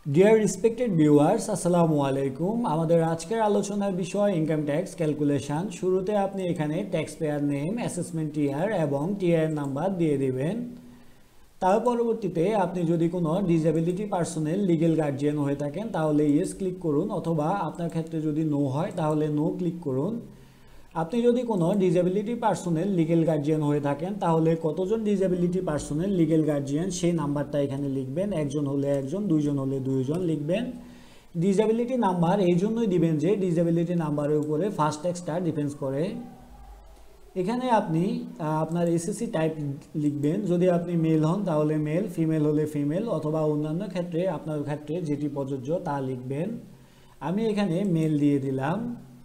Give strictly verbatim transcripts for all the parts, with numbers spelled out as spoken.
Deer respected viewers, আসসালামু আলাইকুম। আমাদের আজকের আলোচনার বিষয় ইনকাম ট্যাক্স ক্যালকুলেশন। শুরুতে আপনি এখানে tax payer name, assessment year এবং টিআর নাম্বার দিয়ে দিবেন। তার পরবর্তীতে আপনি যদি কোনো ডিসেবিলিটি পার্সনের লিগ্যাল গার্জিয়ান হয়ে থাকেন তাহলে ইয়েস ক্লিক করুন, অথবা আপনার ক্ষেত্রে যদি নো হয় তাহলে নো ক্লিক করুন। আপনি যদি কোনো ডিসেবিলিটি পার্সনের লিগ্যাল গার্জিয়ান হয়ে থাকেন তাহলে কতজন ডিসেবিলিটি পার্সনের লিগ্যাল গার্জিয়ান সেই নাম্বারটা এখানে লিখবেন। একজন হলে একজন, দুইজন হলে দুইজন লিখবেন। ডিসেবিলিটি নাম্বার এই জন্যই দিবেন যে ডিসেবিলিটি নাম্বারের উপরে ফার্স্ট ট্যাক্সটা ডিপেন্ডস করে। এখানে আপনি আপনার এসএসসি টাইপ লিখবেন। যদি আপনি মেল হন তাহলে মেল, ফিমেল হলে ফিমেল, অথবা অন্যান্য ক্ষেত্রে আপনার ক্ষেত্রে যেটি প্রযোজ্য তা লিখবেন। আমি এখানে মেল দিয়ে দিলাম।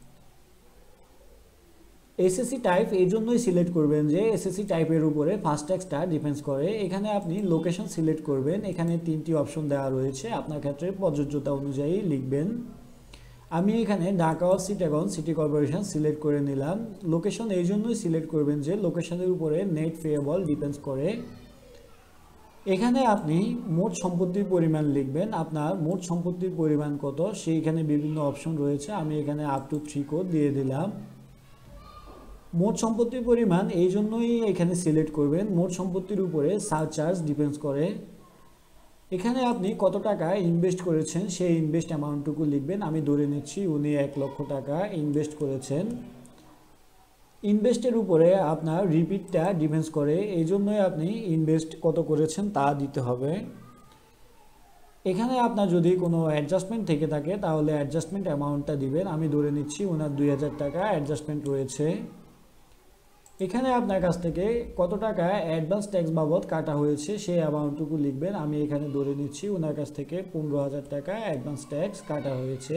এসএসসি টাইপ এই জন্যই সিলেক্ট করবেন যে এসএসসি টাইপের উপরে ফার্স্ট ট্যাক্সটা ডিপেন্ডস করে। এখানে আপনি লোকেশন সিলেক্ট করবেন। এখানে তিনটি অপশন দেওয়া রয়েছে, আপনার ক্ষেত্রে প্রযোজ্যতা অনুযায়ী লিখবেন। আমি এখানে ঢাকা ও চিটাগং সিটি কর্পোরেশন সিলেক্ট করে নিলাম। লোকেশন এই জন্যই সিলেক্ট করবেন যে লোকেশনের উপরে নেট পেয়েবল ডিপেন্ডস করে। এখানে আপনি মোট সম্পত্তির পরিমাণ লিখবেন। আপনার মোট সম্পত্তির পরিমাণ কত সেইখানে বিভিন্ন অপশন রয়েছে। আমি এখানে আপ টু থ্রি কোড দিয়ে দিলাম। মোট সম্পত্তির পরিমাণ এই জন্যই এখানে সিলেক্ট করবেন, মোট সম্পত্তির উপরে সারচার্জ ডিপেন্ডস করে। এখানে আপনি কত টাকা ইনভেস্ট করেছেন সেই ইনভেস্ট অ্যামাউন্টটুকু লিখবেন। আমি ধরে নিচ্ছি উনি এক লক্ষ টাকা ইনভেস্ট করেছেন। ইনভেস্টের উপরে আপনার রিপিটটা ডিপেন্ডস করে, এই জন্যই আপনি ইনভেস্ট কত করেছেন তা দিতে হবে। এখানে আপনার যদি কোনো অ্যাডজাস্টমেন্ট থেকে থাকে তাহলে অ্যাডজাস্টমেন্ট অ্যামাউন্টটা দিবেন। আমি ধরে নিচ্ছি ওনার দুই হাজার টাকা অ্যাডজাস্টমেন্ট রয়েছে। এখানে আপনার কাছ থেকে কত টাকা অ্যাডভান্স ট্যাক্স বাবদ কাটা হয়েছে সেই অ্যামাউন্টটুকু লিখবেন। আমি এখানে ধরে নিচ্ছি ওনার কাছ থেকে পনেরো হাজার টাকা অ্যাডভান্স ট্যাক্স কাটা হয়েছে।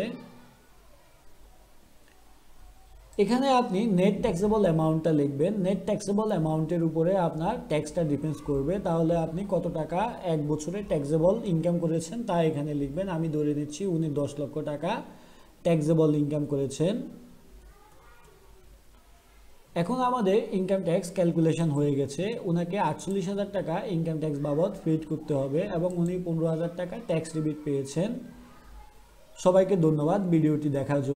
এখানে আপনি নেট ট্যাক্সেবল অ্যামাউন্টটা লিখবেন। নেট ট্যাক্সেবল অ্যামাউন্টের উপরে আপনার ট্যাক্সটা ডিপেন্ডস করবে, তাহলে আপনি কত টাকা এক বছরে ট্যাক্সেবল ইনকাম করেছেন তা এখানে লিখবেন। আমি ধরে নিচ্ছি উনি দশ লক্ষ টাকা ট্যাক্সেবল ইনকাম করেছেন। এখন আমাদের ইনকাম ট্যাক্স ক্যালকুলেশন হয়ে গেছে। ওনাকে আটচল্লিশ হাজার টাকা ইনকাম ট্যাক্স বাবদ পেড করতে হবে এবং উনি পনেরো হাজার টাকা ট্যাক্স রিবিট পেয়েছেন। সবাইকে ধন্যবাদ ভিডিওটি দেখার জন্য।